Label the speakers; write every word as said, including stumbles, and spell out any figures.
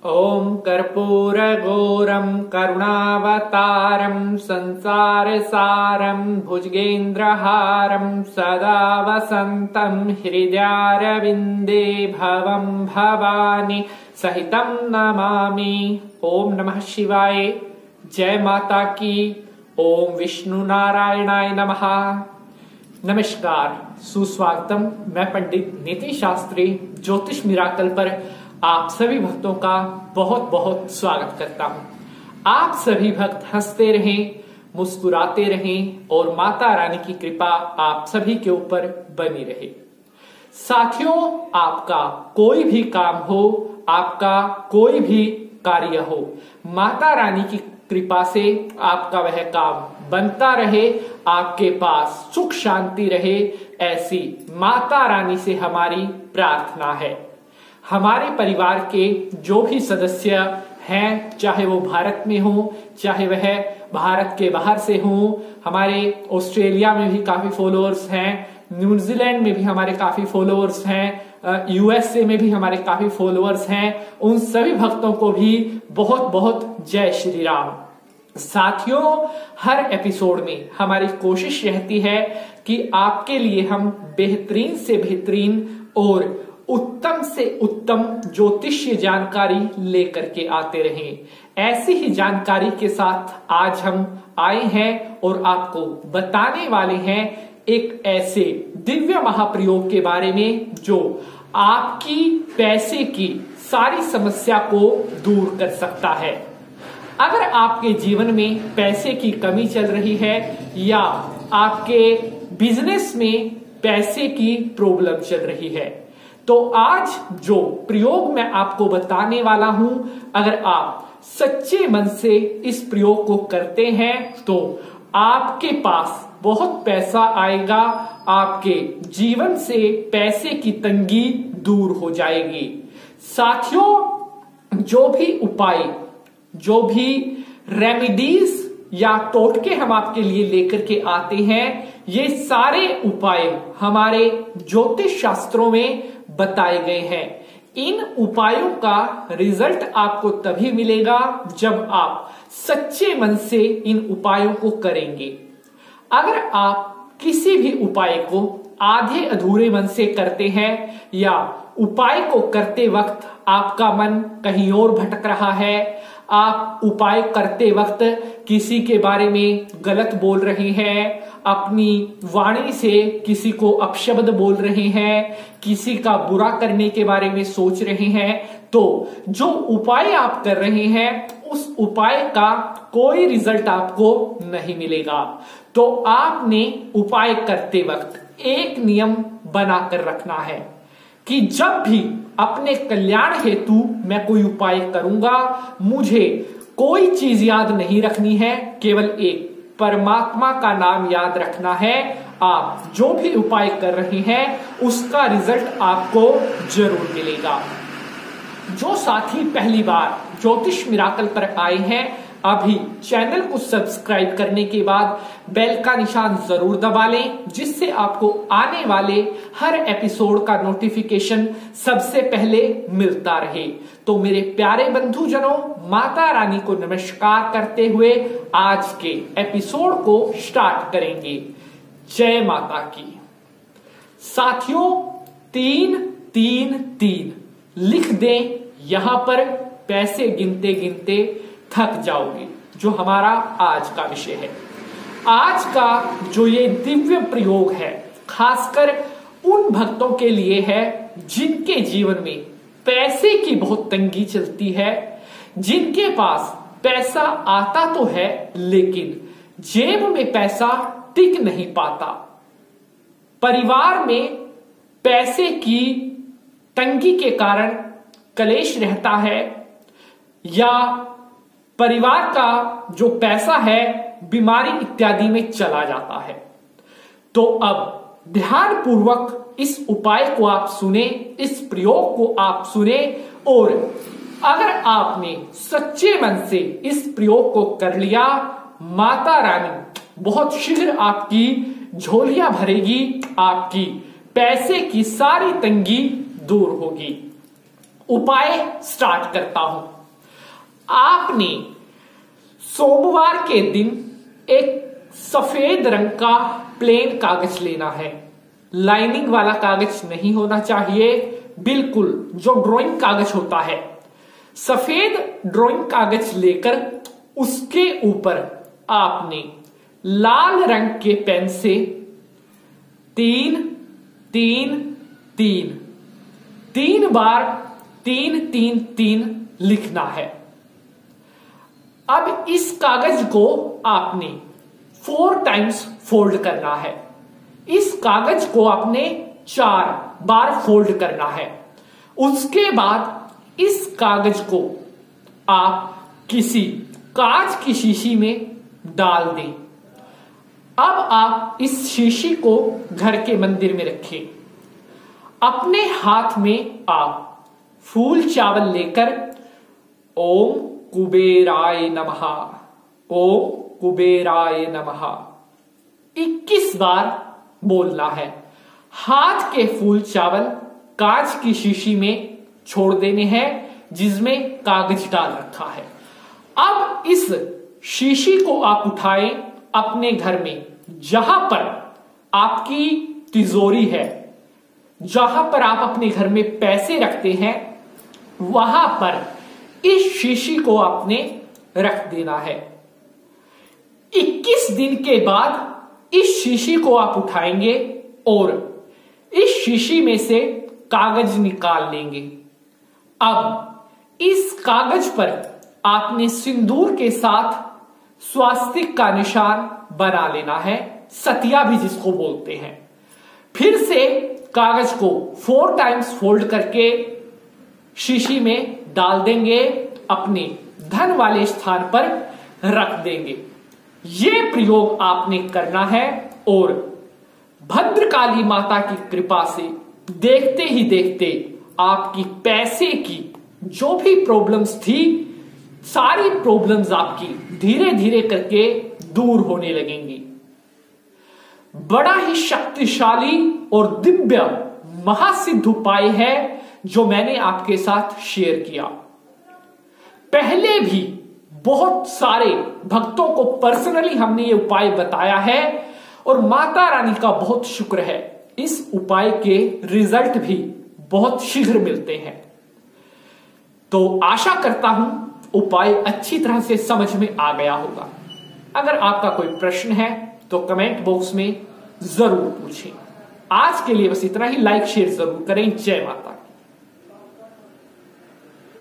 Speaker 1: ओम कर्पूरघोरं करुणावतारं संसारसारं भुजगेन्द्रहारं सदा वसन्तं हृदयारविन्दे भवं भवानी सहितं नमामि। ओम नमः शिवाय। जय माता की। ओम विष्णु नारायणाय नमः। नमस्कार, सुस्वागतम। मैं पंडित नीति शास्त्री ज्योतिष मिराकल पर आप सभी भक्तों का बहुत बहुत स्वागत करता हूं। आप सभी भक्त हंसते रहें, मुस्कुराते रहें और माता रानी की कृपा आप सभी के ऊपर बनी रहे। साथियों, आपका कोई भी काम हो, आपका कोई भी कार्य हो, माता रानी की कृपा से आपका वह काम बनता रहे, आपके पास सुख शांति रहे, ऐसी माता रानी से हमारी प्रार्थना है। हमारे परिवार के जो भी सदस्य हैं, चाहे वो भारत में हो, चाहे वह भारत के बाहर से हो, हमारे ऑस्ट्रेलिया में भी काफी फॉलोअर्स हैं, न्यूजीलैंड में भी हमारे काफी फॉलोअर्स हैं, यूएसए में भी हमारे काफी फॉलोअर्स हैं, उन सभी भक्तों को भी बहुत बहुत जय श्री राम। साथियों, हर एपिसोड में हमारी कोशिश रहती है कि आपके लिए हम बेहतरीन से बेहतरीन और उत्तम से उत्तम ज्योतिषीय जानकारी लेकर के आते रहें। ऐसी ही जानकारी के साथ आज हम आए हैं और आपको बताने वाले हैं एक ऐसे दिव्य महाप्रयोग के बारे में जो आपकी पैसे की सारी समस्या को दूर कर सकता है। अगर आपके जीवन में पैसे की कमी चल रही है या आपके बिजनेस में पैसे की प्रॉब्लम चल रही है, तो आज जो प्रयोग मैं आपको बताने वाला हूं, अगर आप सच्चे मन से इस प्रयोग को करते हैं तो आपके पास बहुत पैसा आएगा, आपके जीवन से पैसे की तंगी दूर हो जाएगी। साथियों, जो भी उपाय, जो भी रेमेडीज या टोटके हम आपके लिए लेकर के आते हैं, ये सारे उपाय हमारे ज्योतिष शास्त्रों में बताए गए हैं। इन उपायों का रिजल्ट आपको तभी मिलेगा जब आप सच्चे मन से इन उपायों को करेंगे। अगर आप किसी भी उपाय को आधे अधूरे मन से करते हैं या उपाय को करते वक्त आपका मन कहीं और भटक रहा है, आप उपाय करते वक्त किसी के बारे में गलत बोल रहे हैं, अपनी वाणी से किसी को अपशब्द बोल रहे हैं, किसी का बुरा करने के बारे में सोच रहे हैं, तो जो उपाय आप कर रहे हैं उस उपाय का कोई रिजल्ट आपको नहीं मिलेगा। तो आपने उपाय करते वक्त एक नियम बनाकर रखना है कि जब भी अपने कल्याण हेतु मैं कोई उपाय करूंगा, मुझे कोई चीज याद नहीं रखनी है, केवल एक परमात्मा का नाम याद रखना है। आप जो भी उपाय कर रहे हैं उसका रिजल्ट आपको जरूर मिलेगा। जो साथी पहली बार ज्योतिष मिराकल पर आए हैं, अभी चैनल को सब्सक्राइब करने के बाद बेल का निशान जरूर दबा लें, जिससे आपको आने वाले हर एपिसोड का नोटिफिकेशन सबसे पहले मिलता रहे। तो मेरे प्यारे बंधुजनों, माता रानी को नमस्कार करते हुए आज के एपिसोड को स्टार्ट करेंगे। जय माता की। साथियों, तीन तीन तीन लिख दें, यहां पर पैसे गिनते गिनते थक जाओगे, जो हमारा आज का विषय है। आज का जो ये दिव्य प्रयोग है, खासकर उन भक्तों के लिए है जिनके जीवन में पैसे की बहुत तंगी चलती है, जिनके पास पैसा आता तो है लेकिन जेब में पैसा टिक नहीं पाता, परिवार में पैसे की तंगी के कारण कलेश रहता है, या परिवार का जो पैसा है बीमारी इत्यादि में चला जाता है। तो अब ध्यान पूर्वक इस उपाय को आप सुने, इस प्रयोग को आप सुने, और अगर आपने सच्चे मन से इस प्रयोग को कर लिया, माता रानी बहुत शीघ्र आपकी झोलियां भरेगी, आपकी पैसे की सारी तंगी दूर होगी। उपाय स्टार्ट करता हूं। आपने सोमवार के दिन एक सफेद रंग का प्लेन कागज लेना है। लाइनिंग वाला कागज नहीं होना चाहिए, बिल्कुल जो ड्राइंग कागज होता है। सफेद ड्राइंग कागज लेकर उसके ऊपर आपने लाल रंग के पेन से तीन तीन तीन तीन बार तीन तीन तीन लिखना है। अब इस कागज को आपने फोर टाइम्स फोल्ड करना है। इस कागज को आपने चार बार फोल्ड करना है। उसके बाद इस कागज को आप किसी कांच की शीशी में डाल दें। अब आप इस शीशी को घर के मंदिर में रखें। अपने हाथ में आप फूल चावल लेकर ओम कुबेराय नमः, ओम कुबेराय नमः इक्कीस बार बोलना है। हाथ के फूल चावल कांच की शीशी में छोड़ देने हैं जिसमें कागज डाल रखा है। अब इस शीशी को आप उठाएं अपने घर में, जहां पर आपकी तिजोरी है, जहां पर आप अपने घर में पैसे रखते हैं, वहां पर इस शीशी को आपने रख देना है। इक्कीस दिन के बाद इस शीशी को आप उठाएंगे और इस शीशी में से कागज निकाल लेंगे। अब इस कागज पर आपने सिंदूर के साथ स्वास्तिक का निशान बना लेना है, सतिया भी जिसको बोलते हैं। फिर से कागज को फोर टाइम्स फोल्ड करके शीशी में डाल देंगे, अपने धन वाले स्थान पर रख देंगे। यह प्रयोग आपने करना है और भद्रकाली माता की कृपा से देखते ही देखते आपकी पैसे की जो भी प्रॉब्लम्स थी, सारी प्रॉब्लम्स आपकी धीरे धीरे करके दूर होने लगेंगी। बड़ा ही शक्तिशाली और दिव्य महासिद्ध उपाय है जो मैंने आपके साथ शेयर किया। पहले भी बहुत सारे भक्तों को पर्सनली हमने ये उपाय बताया है और माता रानी का बहुत शुक्र है, इस उपाय के रिजल्ट भी बहुत शीघ्र मिलते हैं। तो आशा करता हूं उपाय अच्छी तरह से समझ में आ गया होगा। अगर आपका कोई प्रश्न है तो कमेंट बॉक्स में जरूर पूछें। आज के लिए बस इतना ही। लाइक शेयर जरूर करें। जय माता।